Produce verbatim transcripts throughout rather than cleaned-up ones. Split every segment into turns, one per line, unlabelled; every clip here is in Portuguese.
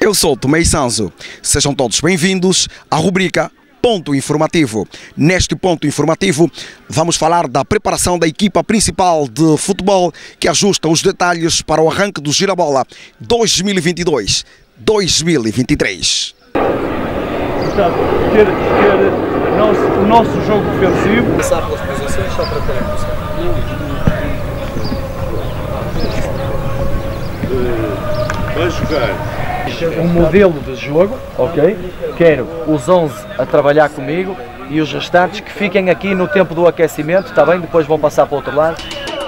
Eu sou Tomei Sanzo. Sejam todos bem-vindos à rubrica Ponto Informativo. Neste Ponto Informativo vamos falar da preparação da equipa principal de futebol que ajusta os detalhes para o arranque do Girabola dois mil e vinte e dois dois mil e vinte e três.
Portanto, ter, ter nosso, o nosso jogo defensivo.
Passar pelas posições só para ter a noção.
Vai jogar um modelo de jogo, ok? Quero os onze a trabalhar comigo e os restantes que fiquem aqui no tempo do aquecimento, está bem? Depois vão passar para o outro lado.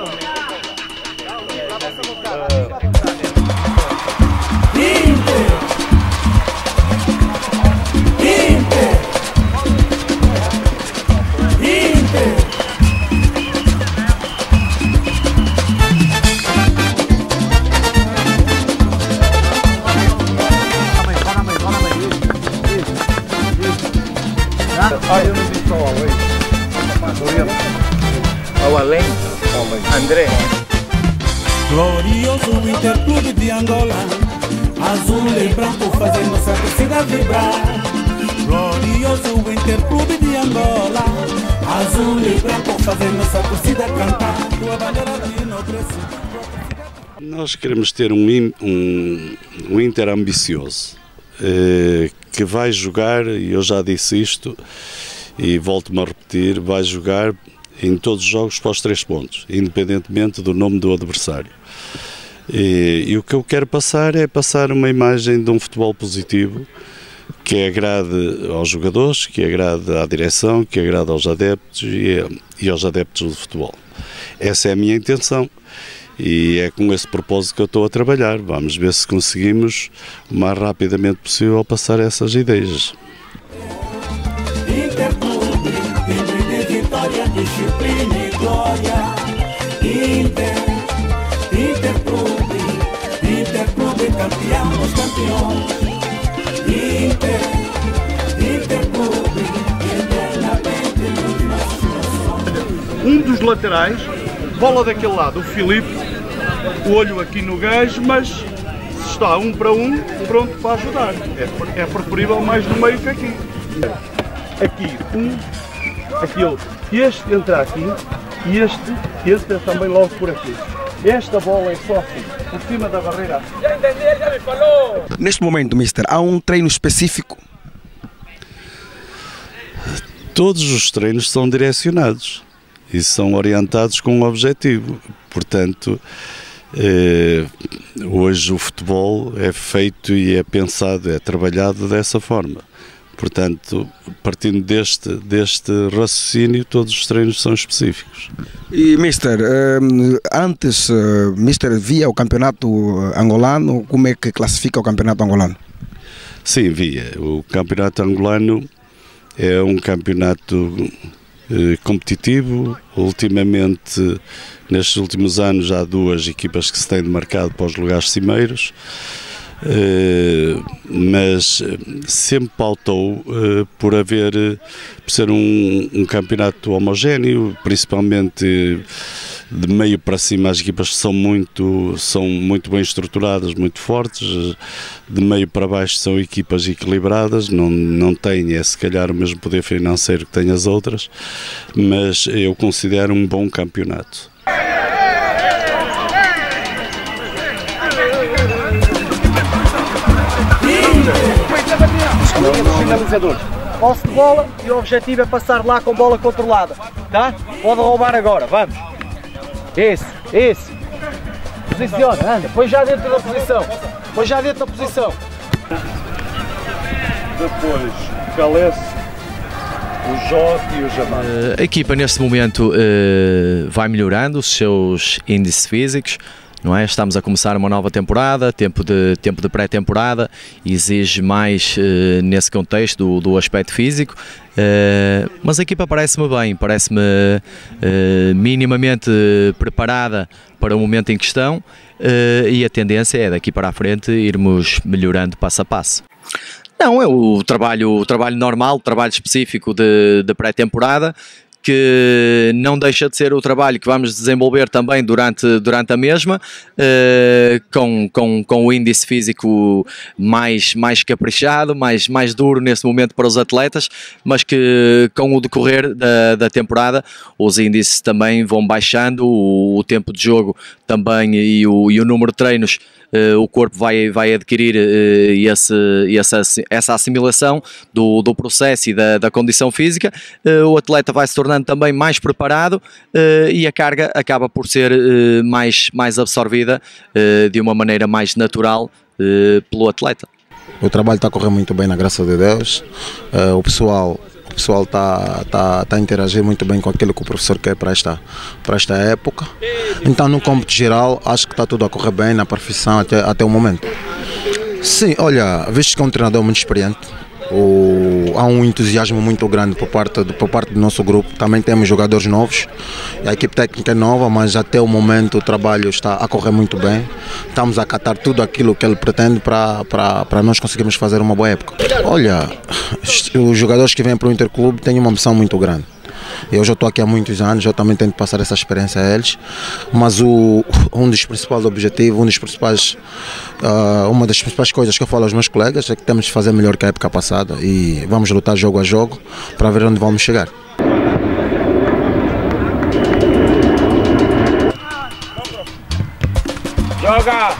Ah, eu não vi só o além.
Ao além, André.
Glorioso Interclube de Angola, azul e branco fazendo nossa torcida vibrar. Glorioso Interclube de Angola, azul e branco fazendo nossa torcida cantar. Tua bandeira de nobreza.
Nós queremos ter um, um, um Inter ambicioso, eh, que vai jogar, e eu já disse isto, e volto-me a repetir, vai jogar em todos os jogos para os três pontos, independentemente do nome do adversário. E, e o que eu quero passar é passar uma imagem de um futebol positivo, que agrade aos jogadores, que agrade à direção, que agrade aos adeptos e, e aos adeptos do futebol. Essa é a minha intenção. E é com esse propósito que eu estou a trabalhar. Vamos ver se conseguimos o mais rapidamente possível passar essas ideias.
Interclube, timbre de vitória, disciplina e glória. Inter, Interclube, Interclube, campeão, campeões. Inter, Interclube, eternamente nos nossos.
Um dos laterais, bola daquele lado, o Filipe, o olho aqui no gajo, mas se está um para um, pronto para ajudar. É, é preferível mais no meio que aqui. Aqui um, aqui outro. Este entra aqui e este entra também logo por aqui. Esta bola é só assim, por cima da barreira.
Já entendi, já me falou!
Neste momento, mister, há um treino específico?
Todos os treinos são direcionados e são orientados com um objetivo. Portanto, eh, hoje o futebol é feito e é pensado, é trabalhado dessa forma. Portanto, partindo deste, deste raciocínio, todos os treinos são específicos.
E, mister, antes, mister via o campeonato angolano, como é que classifica o campeonato angolano?
Sim, via. O campeonato angolano é um campeonato eh, competitivo. Ultimamente, nestes últimos anos, há duas equipas que se têm demarcado para os lugares cimeiros. Uh, mas sempre pautou uh, por haver, uh, por ser um, um campeonato homogéneo, principalmente de meio para cima as equipas são muito, são muito bem estruturadas, muito fortes, de meio para baixo são equipas equilibradas, não, não têm é, se calhar o mesmo poder financeiro que têm as outras, mas eu considero um bom campeonato.
Finalizadores. Posse de bola e o objetivo é passar lá com bola controlada. Tá? Pode roubar agora, vamos. Esse, esse. Posiciona, anda, põe já dentro da posição. Põe já dentro da posição. Depois, Calesse, o Jó e o Jamal.
A equipa neste momento uh, vai melhorando os seus índices físicos. Não é? Estamos a começar uma nova temporada, tempo de, tempo de pré-temporada, exige mais uh, nesse contexto do, do aspecto físico, uh, mas a equipa parece-me bem, parece-me uh, minimamente preparada para o momento em questão uh, e a tendência é daqui para a frente irmos melhorando passo a passo. Não, é o trabalho, o trabalho normal, o trabalho específico de, de pré-temporada, que não deixa de ser o trabalho que vamos desenvolver também durante, durante a mesma, uh, com, com, com o índice físico mais, mais caprichado, mais, mais duro nesse momento para os atletas, mas que com o decorrer da, da temporada os índices também vão baixando, o, o tempo de jogo também e o, e o número de treinos. Uh, o corpo vai, vai adquirir uh, esse, essa, essa assimilação do, do processo e da, da condição física, uh, o atleta vai se tornando também mais preparado uh, e a carga acaba por ser uh, mais, mais absorvida uh, de uma maneira mais natural uh, pelo atleta.
O trabalho está a correr muito bem, na graça de Deus. Uh, o pessoal O pessoal está tá, tá a interagir muito bem com aquilo que o professor quer para esta, para esta época. Então, no cômputo geral, acho que está tudo a correr bem na perfeição até, até o momento. Sim, olha, visto que é um treinador muito experiente, o, há um entusiasmo muito grande por parte, do, por parte do nosso grupo. Também temos jogadores novos, a equipe técnica é nova, mas até o momento o trabalho está a correr muito bem. Estamos a acatar tudo aquilo que ele pretende para, para, para nós conseguirmos fazer uma boa época. Olha, os jogadores que vêm para o Interclube têm uma missão muito grande. Eu já estou aqui há muitos anos, eu também tento passar essa experiência a eles, mas o, um dos principais objetivos, um dos principais, uh, uma das principais coisas que eu falo aos meus colegas é que temos de fazer melhor que a época passada e vamos lutar jogo a jogo para ver onde vamos chegar.
Joga!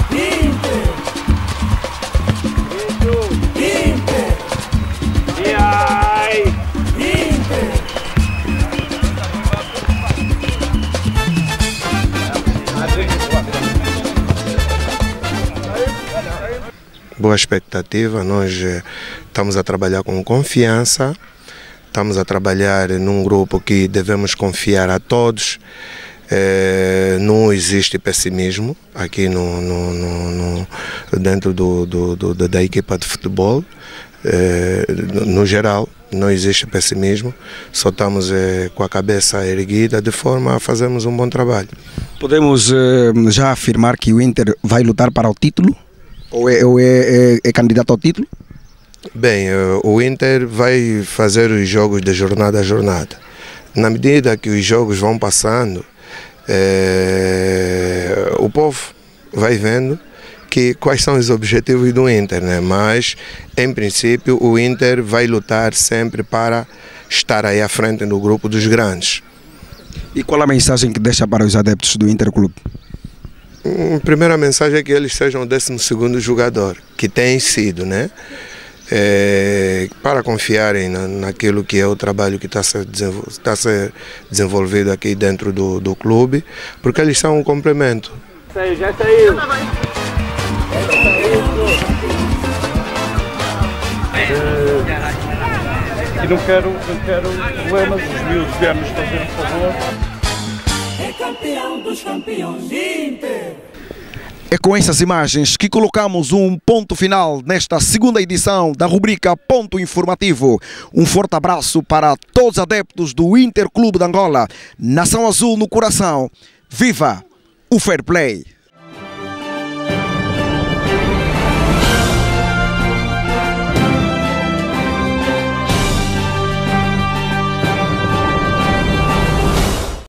Boa expectativa, nós estamos a trabalhar com confiança, estamos a trabalhar num grupo que devemos confiar a todos, é, não existe pessimismo aqui no, no, no, no, dentro do, do, do, da equipa de futebol, é, no geral não existe pessimismo, só estamos é, com a cabeça erguida de forma a fazermos um bom trabalho.
Podemos uh, já afirmar que o Inter vai lutar para o título? Ou é, ou é, é, é candidato ao título?
Bem, o Inter vai fazer os jogos de jornada a jornada. Na medida que os jogos vão passando, é, o povo vai vendo que, quais são os objetivos do Inter, né? Mas, em princípio, o Inter vai lutar sempre para estar aí à frente do grupo dos grandes.
E qual a mensagem que deixa para os adeptos do Interclube?
A primeira mensagem é que eles sejam o décimo segundo jogador, que tem sido, né? É, para confiarem na, naquilo que é o trabalho que está a ser, está a ser desenvolvido aqui dentro do, do clube, porque eles são um complemento.
Saiu, já saiu.
É, e não quero, não quero problemas, os miúdos vierem-nos fazer um favor.
É campeão dos campeões, Inter!
É com essas imagens que colocamos um ponto final nesta segunda edição da rubrica Ponto Informativo. Um forte abraço para todos os adeptos do Interclube de Angola. Nação Azul no coração. Viva o Fair Play!